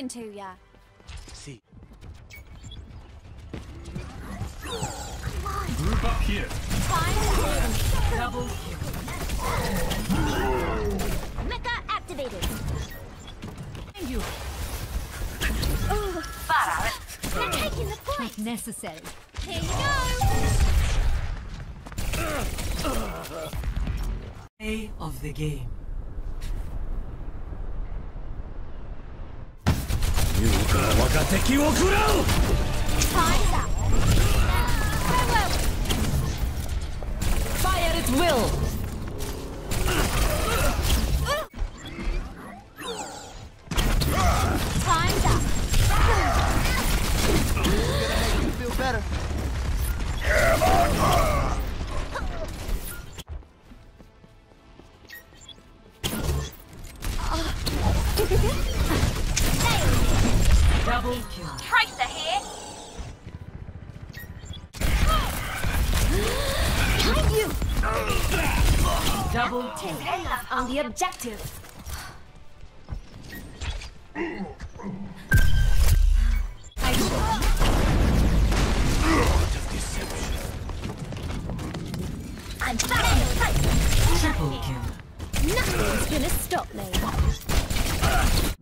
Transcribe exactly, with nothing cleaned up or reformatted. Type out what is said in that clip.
going to ya. See. Group up here. Double kill. Mecha activated. Thank you. Oh, they're taking the point. Necessary. Here you go. Play of the game. Time's up. Farewell. Fire at will. Time's up. You feel better. Double kill. Tracer here. Can you? Double kill. On the objective. I I'm back in the fight. Triple kill. Nothing's gonna stop me.